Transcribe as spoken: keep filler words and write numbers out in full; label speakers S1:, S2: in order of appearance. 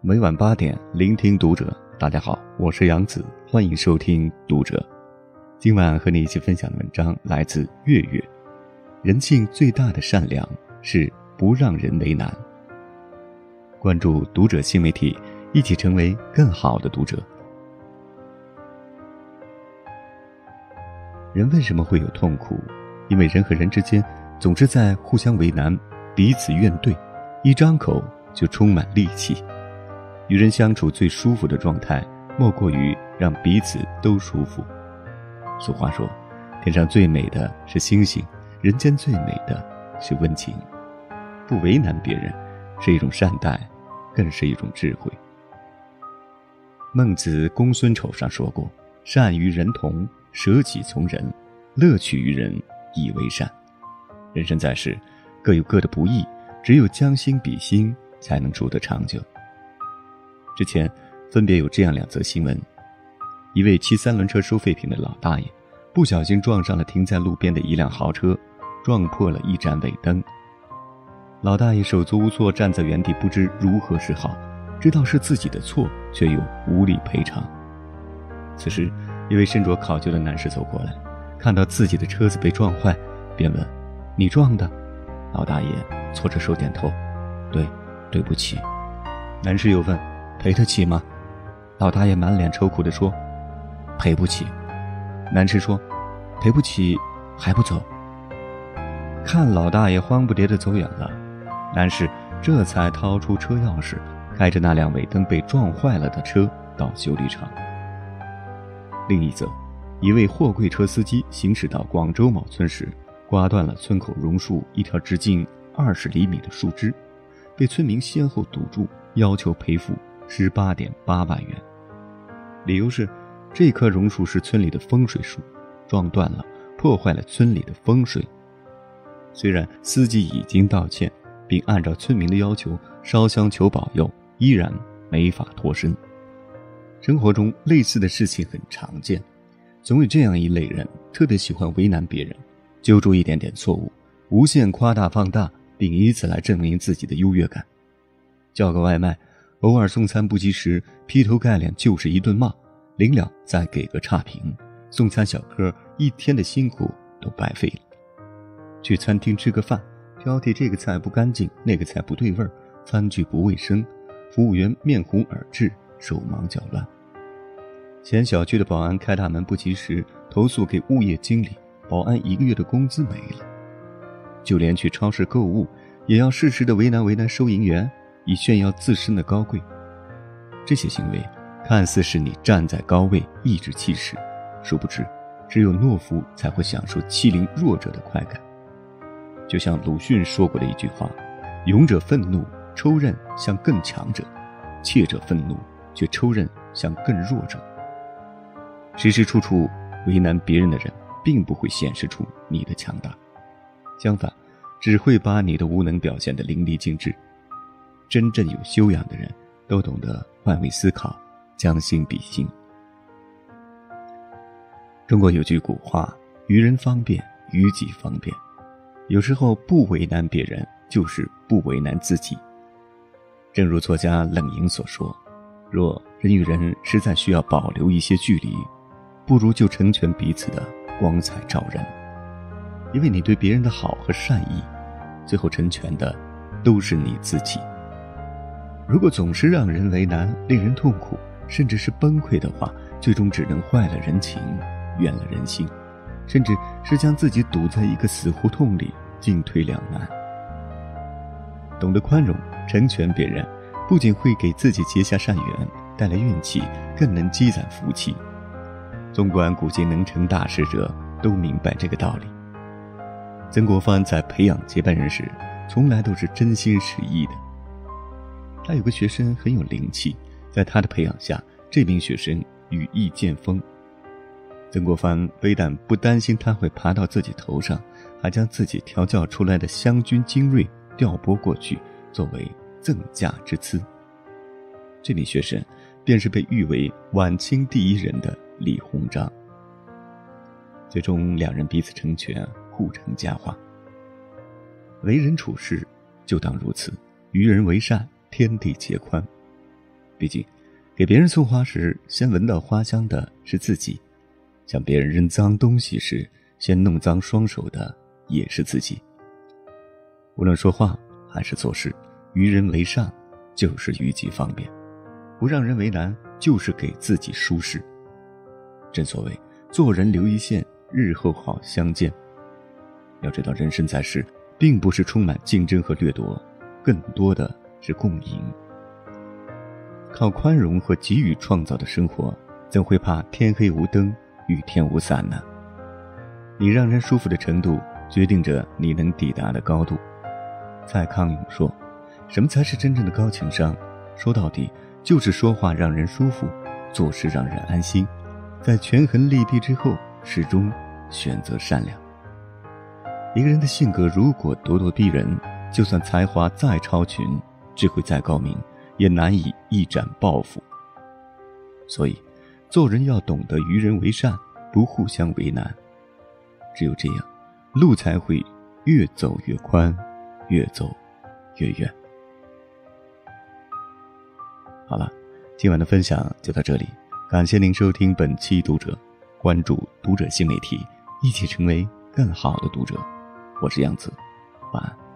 S1: 每晚八点聆听读者。大家好，我是杨子，欢迎收听读者。今晚和你一起分享的文章来自月月。人性最大的善良是不让人为难。关注读者新媒体，一起成为更好的读者。人为什么会有痛苦？因为人和人之间总是在互相为难，彼此怨怼，一张口就充满戾气。与人相处最舒服的状态，莫过于让彼此都舒服。俗话说，天上最美的是星星，人间最美的是温情。不为难别人，是一种善待，更是一种智慧。孟子公孙丑上说过，善与人同，舍己从人，乐取于人，以为善。人生在世，各有各的不易，只有将心比心，才能处得长久。之前分别有这样两则新闻，一位骑三轮车收废品的老大爷不小心撞上了停在路边的一辆豪车，撞破了一盏尾灯。老大爷手足无措，站在原地不知如何是好，知道是自己的错，却又无力赔偿。此时一位身着考究的男士走过来，看到自己的车子被撞坏，便问：你撞的？老大爷搓着手点头，对，对不起。男士又问：赔得起吗？老大爷满脸愁苦地说：赔不起。男士说：赔不起还不走？看老大爷慌不迭地走远了，男士这才掏出车钥匙，开着那辆尾灯被撞坏了的车到修理厂。另一则，一位货柜车司机行驶到广州某村时，刮断了村口榕树一条直径二十厘米的树枝，被村民先后堵住，要求赔付十八点八万元。理由是这棵榕树是村里的风水树，撞断了，破坏了村里的风水。虽然司机已经道歉，并按照村民的要求烧香求保佑，依然没法脱身。生活中类似的事情很常见，总有这样一类人，特别喜欢为难别人，揪住一点点错误，无限夸大放大，并以此来证明自己的优越感。叫个外卖，偶尔送餐不及时，劈头盖脸就是一顿骂，临了再给个差评，送餐小哥一天的辛苦都白费了。去餐厅吃个饭，挑剔这个菜不干净，那个菜不对味儿，餐具不卫生，服务员面红耳赤，手忙脚乱。前小区的保安开大门不及时，投诉给物业经理，保安一个月的工资没了。就连去超市购物，也要适时的为难为难收银员，以炫耀自身的高贵。这些行为看似是你站在高位颐指气使，殊不知只有懦夫才会享受欺凌弱者的快感。就像鲁迅说过的一句话，勇者愤怒抽刃向更强者，怯者愤怒却抽刃向更弱者。时时处处为难别人的人，并不会显示出你的强大，相反，只会把你的无能表现得淋漓尽致。真正有修养的人都懂得换位思考，将心比心。中国有句古话，于人方便，于己方便。有时候不为难别人，就是不为难自己。正如作家冷莹所说，若人与人实在需要保留一些距离，不如就成全彼此的光彩照人。因为你对别人的好和善意，最后成全的都是你自己。如果总是让人为难，令人痛苦，甚至是崩溃的话，最终只能坏了人情，远了人心，甚至是将自己堵在一个死胡同里，进退两难。懂得宽容，成全别人，不仅会给自己结下善缘，带来运气，更能积攒福气。纵观古今能成大事者，都明白这个道理。曾国藩在培养接班人时，从来都是真心实意的。他有个学生很有灵气，在他的培养下，这名学生羽翼渐丰。曾国藩非但不担心他会爬到自己头上，还将自己调教出来的湘军精锐调拨过去，作为赠驾之资。这名学生便是被誉为晚清第一人的李鸿章。最终两人彼此成全，互成佳话。为人处事就当如此，与人为善，天地皆宽。 毕竟给别人送花时先闻到花香的是自己，向别人扔脏东西时先弄脏双手的也是自己。无论说话还是做事，于人为善就是于己方便，不让人为难就是给自己舒适。正所谓做人留一线，日后好相见。要知道人生在世，并不是充满竞争和掠夺，更多的是共赢。靠宽容和给予创造的生活，怎会怕天黑无灯，雨天无伞呢？你让人舒服的程度，决定着你能抵达的高度。蔡康永说，什么才是真正的高情商？说到底，就是说话让人舒服，做事让人安心，在权衡利弊之后，始终选择善良。一个人的性格如果咄咄逼人，就算才华再超群，智慧再高明，也难以一展抱负。所以做人要懂得与人为善，不互相为难，只有这样，路才会越走越宽，越走越远。好了，今晚的分享就到这里，感谢您收听本期读者，关注读者新媒体，一起成为更好的读者。我是杨子，晚安。